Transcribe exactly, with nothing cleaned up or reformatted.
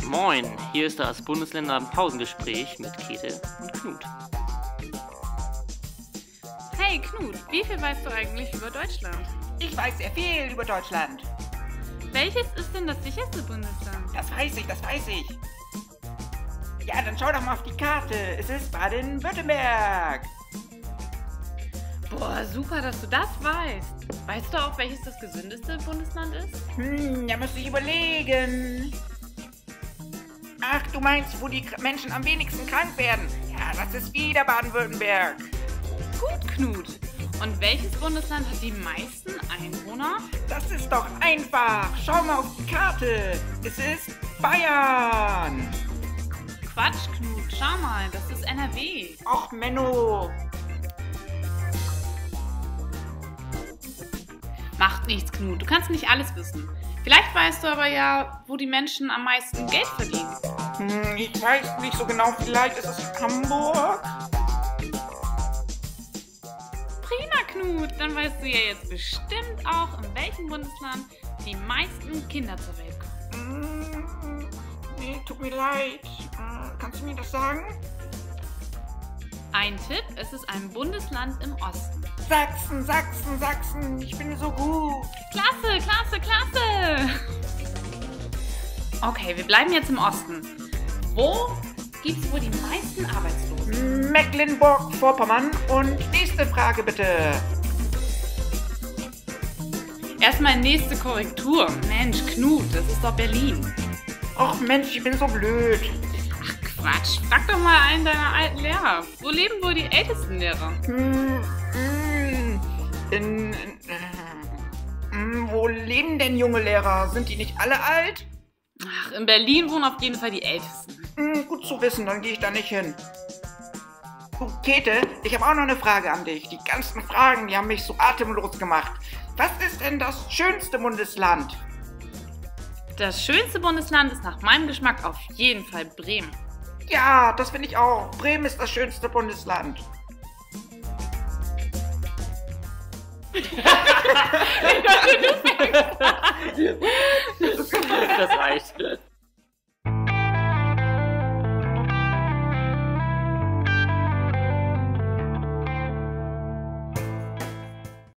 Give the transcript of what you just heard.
Moin, hier ist das Bundesländer-Pausengespräch mit Käthe und Knut. Hey Knut, wie viel weißt du eigentlich über Deutschland? Ich weiß sehr viel über Deutschland. Welches ist denn das sicherste Bundesland? Das weiß ich, das weiß ich. Ja, dann schau doch mal auf die Karte. Es ist Baden-Württemberg. Boah, super, dass du das weißt. Weißt du auch, welches das gesündeste Bundesland ist? Hm, da müsste ich überlegen. Ach, du meinst, wo die K- Menschen am wenigsten krank werden? Ja, das ist wieder Baden-Württemberg. Gut, Knut. Und welches Bundesland hat die meisten Einwohner? Das ist doch einfach. Schau mal auf die Karte. Es ist Bayern. Quatsch, Knut, schau mal, das ist N R W. Och, Menno. Macht nichts, Knut, du kannst nicht alles wissen. Vielleicht weißt du aber ja, wo die Menschen am meisten Geld verdienen. Hm, ich weiß nicht so genau. Vielleicht ist es Hamburg. Prima, Knut, dann weißt du ja jetzt bestimmt auch, in welchem Bundesland die meisten Kinder zur Welt kommen. Hm, nee, tut mir leid. Äh, kannst du mir das sagen? Ein Tipp, es ist ein Bundesland im Osten. Sachsen, Sachsen, Sachsen. Ich bin so gut. Klasse, klasse, klasse! Okay, wir bleiben jetzt im Osten. Wo gibt es wohl die meisten Arbeitslosen? Mecklenburg-Vorpommern. Und nächste Frage bitte. Erstmal nächste Korrektur. Mensch, Knut, das ist doch Berlin. Och Mensch, ich bin so blöd. Quatsch, frag doch mal einen deiner alten Lehrer. Wo leben wohl die ältesten Lehrer? Hm, hm, in, in, äh, hm, wo leben denn junge Lehrer? Sind die nicht alle alt? Ach, in Berlin wohnen auf jeden Fall die Ältesten. Hm, gut zu wissen, dann gehe ich da nicht hin. Du, Käthe, ich habe auch noch eine Frage an dich. Die ganzen Fragen, die haben mich so atemlos gemacht. Was ist denn das schönste Bundesland? Das schönste Bundesland ist nach meinem Geschmack auf jeden Fall Bremen. Ja, das finde ich auch. Bremen ist das schönste Bundesland. Das reicht.